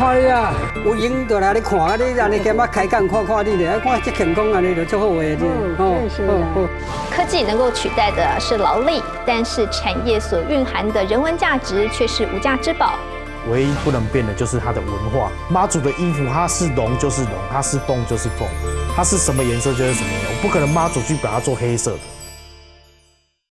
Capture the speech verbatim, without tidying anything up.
看你啊，有闲就来你看啊，你安尼今仔开讲看看你咧，看这健康安尼就足好诶， 哦，是啊。 科技能够取代的是劳力，但是产业所蕴含的人文价值却是无价之宝。 唯一不能变的就是它的文化。妈祖的衣服，它是龙就是龙，它是凤就是凤，它是什么颜色就是什么颜色，我不可能妈祖去把它做黑色的。